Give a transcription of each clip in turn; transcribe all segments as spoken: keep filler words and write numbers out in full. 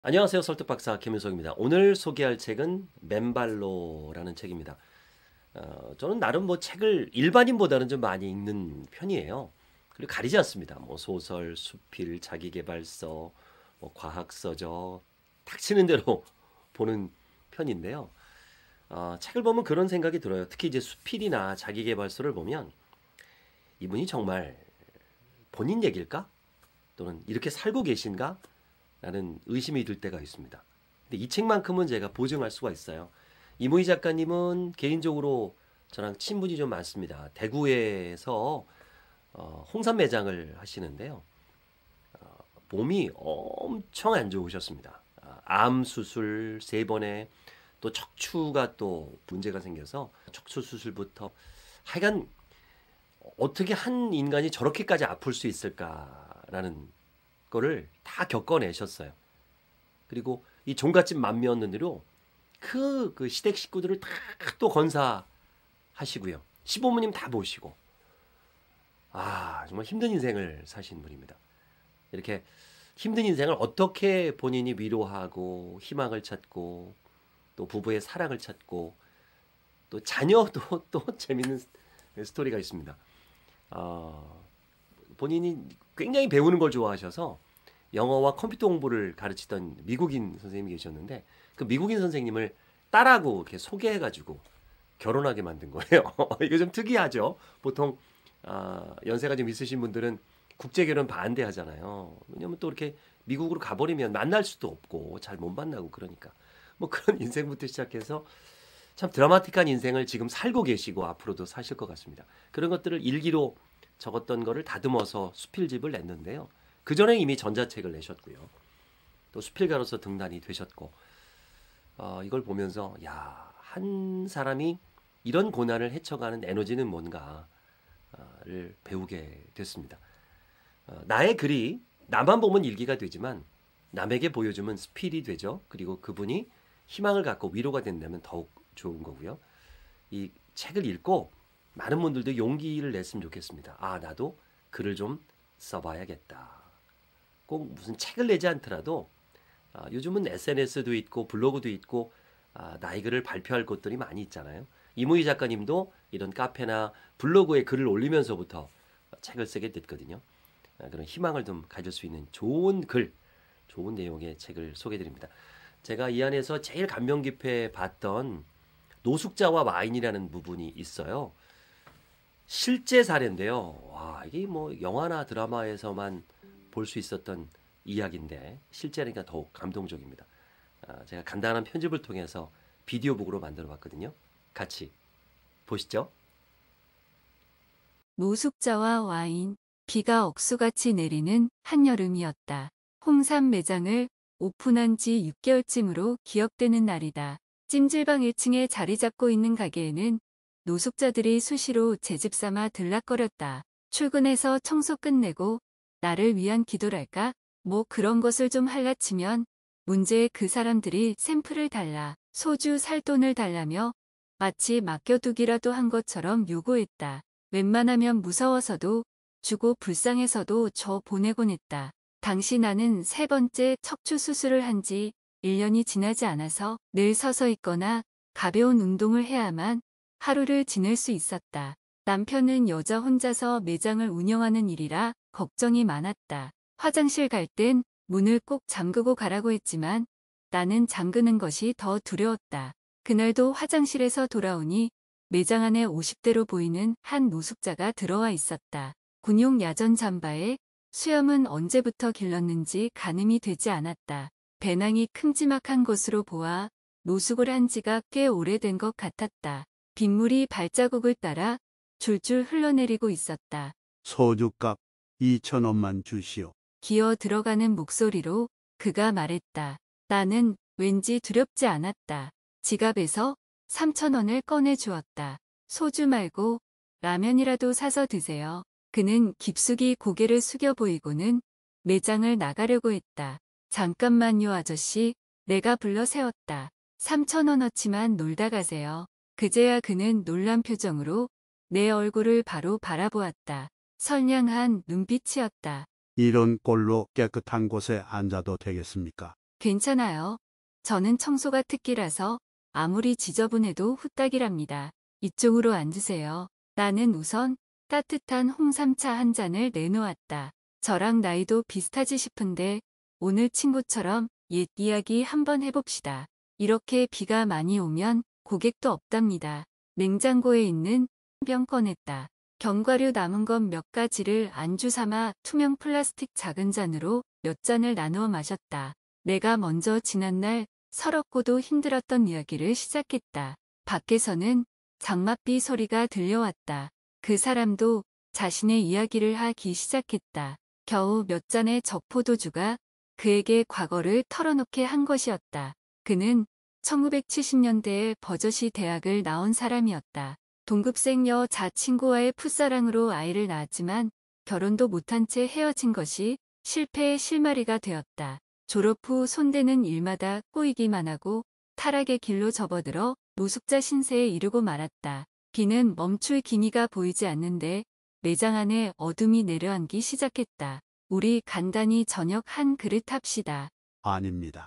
안녕하세요. 설득박사 김윤석입니다. 오늘 소개할 책은 맨발로라는 책입니다. 어, 저는 나름 뭐 책을 일반인보다는 좀 많이 읽는 편이에요. 그리고 가리지 않습니다. 뭐 소설, 수필, 자기계발서, 뭐 과학서적, 닥치는 대로 보는 편인데요. 어, 책을 보면 그런 생각이 들어요. 특히 이제 수필이나 자기계발서를 보면 이분이 정말 본인 얘기일까? 또는 이렇게 살고 계신가? 라는 의심이 들 때가 있습니다. 근데 이 책만큼은 제가 보증할 수가 있어요. 이무희 작가님은 개인적으로 저랑 친분이 좀 많습니다. 대구에서 어, 홍삼 매장을 하시는데요. 몸이 엄청 안 좋으셨습니다. 아, 암 수술 세 번에 또 척추가 또 문제가 생겨서 척추 수술부터 하여간 어떻게 한 인간이 저렇게까지 아플 수 있을까라는 거를 다 겪어내셨어요. 그리고 이 종갓집 맏며느리로 그, 그 시댁 식구들을 다 또 건사하시고요. 시부모님 다 모시고. 아, 정말 힘든 인생을 사신 분입니다. 이렇게 힘든 인생을 어떻게 본인이 위로하고 희망을 찾고 또 부부의 사랑을 찾고 또 자녀도 또 재밌는 스토리가 있습니다. 어, 본인이 굉장히 배우는 걸 좋아하셔서 영어와 컴퓨터 공부를 가르치던 미국인 선생님이 계셨는데 그 미국인 선생님을 딸하고 이렇게 소개해가지고 결혼하게 만든 거예요. 이거 좀 특이하죠. 보통 아, 연세가 좀 있으신 분들은 국제 결혼 반대하잖아요. 왜냐면 또 이렇게 미국으로 가버리면 만날 수도 없고 잘 못 만나고 그러니까 뭐 그런 인생부터 시작해서 참 드라마틱한 인생을 지금 살고 계시고 앞으로도 사실 것 같습니다. 그런 것들을 일기로 적었던 거를 다듬어서 수필집을 냈는데요. 그 전에 이미 전자책을 내셨고요. 또 수필가로서 등단이 되셨고 어, 이걸 보면서 야, 한 사람이 이런 고난을 헤쳐가는 에너지는 뭔가를 배우게 됐습니다. 어, 나의 글이 나만 보면 일기가 되지만 남에게 보여주면 스필이 되죠. 그리고 그분이 희망을 갖고 위로가 된다면 더욱 좋은 거고요. 이 책을 읽고 많은 분들도 용기를 냈으면 좋겠습니다. 아, 나도 글을 좀 써봐야겠다. 꼭 무슨 책을 내지 않더라도 아, 요즘은 에스엔에스도 있고 블로그도 있고 아, 나의 글을 발표할 곳들이 많이 있잖아요. 이무희 작가님도 이런 카페나 블로그에 글을 올리면서부터 책을 쓰게 됐거든요. 아, 그런 희망을 좀 가질 수 있는 좋은 글, 좋은 내용의 책을 소개드립니다. 제가 이 안에서 제일 감명 깊게 봤던 노숙자와 와인이라는 부분이 있어요. 실제 사례인데요. 와, 이게 뭐 영화나 드라마에서만 볼 수 있었던 이야기인데 실제니까 더욱 감동적입니다. 아, 제가 간단한 편집을 통해서 비디오북으로 만들어 봤거든요. 같이 보시죠. 노숙자와 와인, 비가 억수같이 내리는 한여름이었다. 홍삼 매장을 오픈한 지 육 개월쯤으로 기억되는 날이다. 찜질방 일 층에 자리 잡고 있는 가게에는 노숙자들이 수시로 제 집 삼아 들락거렸다. 출근해서 청소 끝내고 나를 위한 기도랄까? 뭐 그런 것을 좀 할라치면 문제의 그 사람들이 샘플을 달라, 소주 살 돈을 달라며 마치 맡겨두기라도 한 것처럼 요구했다. 웬만하면 무서워서도 주고 불쌍해서도 저 보내곤 했다. 당시 나는 세 번째 척추 수술을 한 지 일 년이 지나지 않아서 늘 서서 있거나 가벼운 운동을 해야만 하루를 지낼 수 있었다. 남편은 여자 혼자서 매장을 운영하는 일이라 걱정이 많았다. 화장실 갈 땐 문을 꼭 잠그고 가라고 했지만 나는 잠그는 것이 더 두려웠다. 그날도 화장실에서 돌아오니 매장 안에 오십 대로 보이는 한 노숙자가 들어와 있었다. 군용 야전 잠바에 수염은 언제부터 길렀는지 가늠이 되지 않았다. 배낭이 큼지막한 것으로 보아 노숙을 한 지가 꽤 오래된 것 같았다. 빗물이 발자국을 따라 줄줄 흘러내리고 있었다. 소주값 이천 원만 주시오. 기어 들어가는 목소리로 그가 말했다. 나는 왠지 두렵지 않았다. 지갑에서 삼천 원을 꺼내 주었다. 소주 말고 라면이라도 사서 드세요. 그는 깊숙이 고개를 숙여 보이고는 매장을 나가려고 했다. 잠깐만요 아저씨, 내가 불러 세웠다. 삼천 원어치만 놀다 가세요. 그제야 그는 놀란 표정으로 내 얼굴을 바로 바라보았다. 선량한 눈빛이었다. 이런 꼴로 깨끗한 곳에 앉아도 되겠습니까? 괜찮아요. 저는 청소가 특기라서 아무리 지저분해도 후딱이랍니다. 이쪽으로 앉으세요. 나는 우선 따뜻한 홍삼차 한 잔을 내놓았다. 저랑 나이도 비슷하지 싶은데 오늘 친구처럼 옛 이야기 한번 해봅시다. 이렇게 비가 많이 오면 고객도 없답니다. 냉장고에 있는 병 꺼냈다. 견과류 남은 것 몇 가지를 안주 삼아 투명 플라스틱 작은 잔으로 몇 잔을 나누어 마셨다. 내가 먼저 지난날 서럽고도 힘들었던 이야기를 시작했다. 밖에서는 장맛비 소리가 들려왔다. 그 사람도 자신의 이야기를 하기 시작했다. 겨우 몇 잔의 적포도주가 그에게 과거를 털어놓게 한 것이었다. 그는 천구백칠십 년대에 버젓이 대학을 나온 사람이었다. 동급생 여자 친구와의 풋사랑으로 아이를 낳았지만 결혼도 못한 채 헤어진 것이 실패의 실마리가 되었다. 졸업 후 손대는 일마다 꼬이기만 하고 타락의 길로 접어들어 노숙자 신세에 이르고 말았다. 비는 멈출 기미가 보이지 않는데 매장 안에 어둠이 내려앉기 시작했다. 우리 간단히 저녁 한 그릇 합시다. 아닙니다.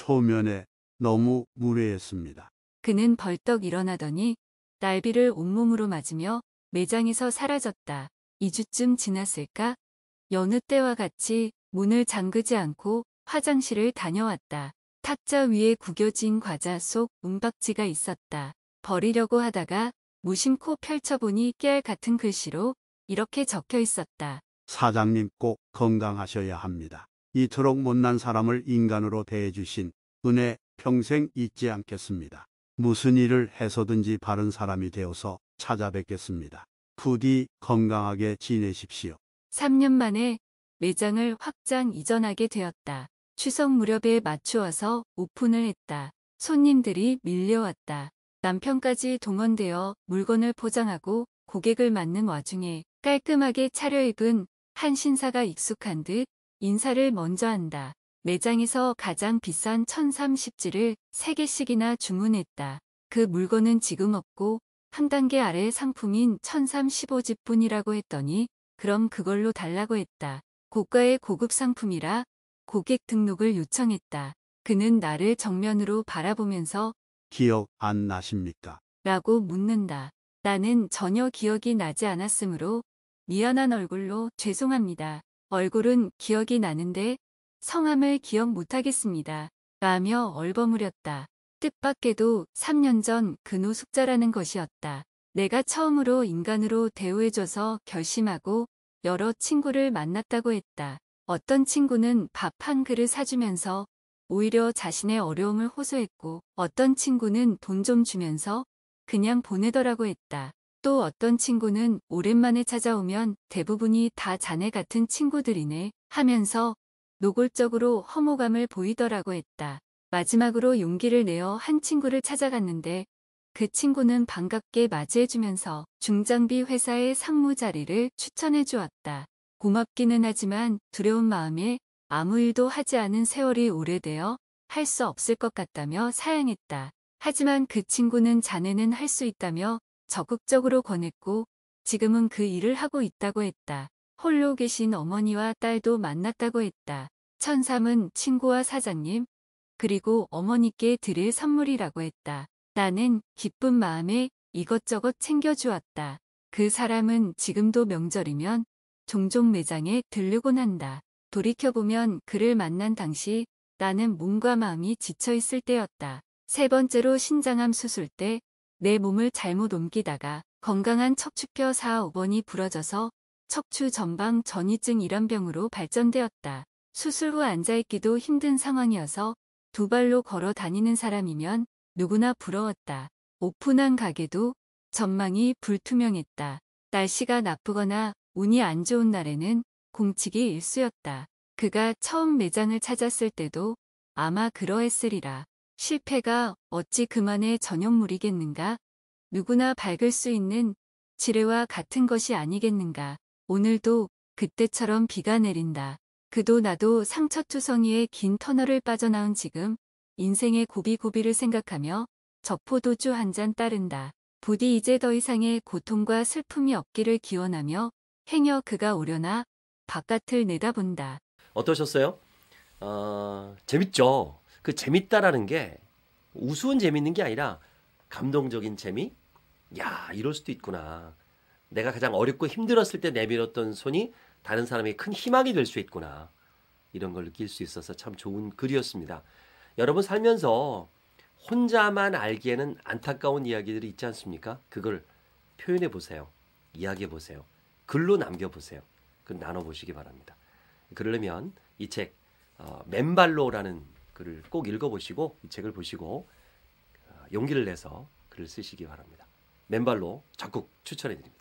초면에 너무 무례했습니다. 그는 벌떡 일어나더니 날비를 온몸으로 맞으며 매장에서 사라졌다. 이 주쯤 지났을까? 여느 때와 같이 문을 잠그지 않고 화장실을 다녀왔다. 탁자 위에 구겨진 과자 속 은박지가 있었다. 버리려고 하다가 무심코 펼쳐보니 깨알 같은 글씨로 이렇게 적혀 있었다. 사장님 꼭 건강하셔야 합니다. 이토록 못난 사람을 인간으로 대해주신 은혜 평생 잊지 않겠습니다. 무슨 일을 해서든지 바른 사람이 되어서 찾아뵙겠습니다. 부디 건강하게 지내십시오. 삼 년 만에 매장을 확장 이전하게 되었다. 추석 무렵에 맞추어서 오픈을 했다. 손님들이 밀려왔다. 남편까지 동원되어 물건을 포장하고 고객을 맞는 와중에 깔끔하게 차려입은 한 신사가 익숙한 듯 인사를 먼저 한다. 매장에서 가장 비싼 천삼십 지를 세 개씩이나 주문했다. 그 물건은 지금 없고 한 단계 아래 상품인 천삼십오 지뿐이라고 했더니 그럼 그걸로 달라고 했다. 고가의 고급 상품이라 고객 등록을 요청했다. 그는 나를 정면으로 바라보면서 기억 안 나십니까? 라고 묻는다. 나는 전혀 기억이 나지 않았으므로 미안한 얼굴로 죄송합니다. 얼굴은 기억이 나는데 성함을 기억 못하겠습니다. 라며 얼버무렸다. 뜻밖에도 삼 년 전 그 노숙자라는 것이었다. 내가 처음으로 인간으로 대우해줘서 결심하고 여러 친구를 만났다고 했다. 어떤 친구는 밥 한 그릇 사주면서 오히려 자신의 어려움을 호소했고 어떤 친구는 돈 좀 주면서 그냥 보내더라고 했다. 또 어떤 친구는 오랜만에 찾아오면 대부분이 다 자네 같은 친구들이네 하면서 노골적으로 허무감을 보이더라고 했다. 마지막으로 용기를 내어 한 친구를 찾아갔는데 그 친구는 반갑게 맞이해주면서 중장비 회사의 상무 자리를 추천해 주었다. 고맙기는 하지만 두려운 마음에 아무 일도 하지 않은 세월이 오래되어 할 수 없을 것 같다며 사양했다. 하지만 그 친구는 자네는 할 수 있다며 적극적으로 권했고 지금은 그 일을 하고 있다고 했다. 홀로 계신 어머니와 딸도 만났다고 했다. 천삼은 친구와 사장님 그리고 어머니께 드릴 선물이라고 했다. 나는 기쁜 마음에 이것저것 챙겨주었다. 그 사람은 지금도 명절이면 종종 매장에 들르곤 한다. 돌이켜보면 그를 만난 당시 나는 몸과 마음이 지쳐있을 때였다. 세 번째로 신장암 수술 때 내 몸을 잘못 옮기다가 건강한 척추뼈 사, 오 번이 부러져서 척추 전방 전이증 일환병으로 발전되었다. 수술 후 앉아있기도 힘든 상황이어서 두 발로 걸어 다니는 사람이면 누구나 부러웠다. 오픈한 가게도 전망이 불투명했다. 날씨가 나쁘거나 운이 안 좋은 날에는 공치기 일쑤였다. 그가 처음 매장을 찾았을 때도 아마 그러했으리라. 실패가 어찌 그만의 전형물이겠는가? 누구나 밟을 수 있는 지뢰와 같은 것이 아니겠는가? 오늘도 그때처럼 비가 내린다. 그도 나도 상처투성이의 긴 터널을 빠져나온 지금 인생의 고비고비를 생각하며 적포도주 한 잔 따른다. 부디 이제 더 이상의 고통과 슬픔이 없기를 기원하며 행여 그가 오려나 바깥을 내다본다. 어떠셨어요? 어, 재밌죠? 그 재밌다라는 게 우스운 재밌는 게 아니라 감동적인 재미? 야, 이럴 수도 있구나. 내가 가장 어렵고 힘들었을 때 내밀었던 손이 다른 사람에게 큰 희망이 될 수 있구나. 이런 걸 느낄 수 있어서 참 좋은 글이었습니다. 여러분 살면서 혼자만 알기에는 안타까운 이야기들이 있지 않습니까? 그걸 표현해 보세요. 이야기해 보세요. 글로 남겨 보세요. 그 나눠 보시기 바랍니다. 그러려면 이 책 어, 맨발로라는 글을 꼭 읽어 보시고 이 책을 보시고 어, 용기를 내서 글을 쓰시기 바랍니다. 맨발로 적극 추천해 드립니다.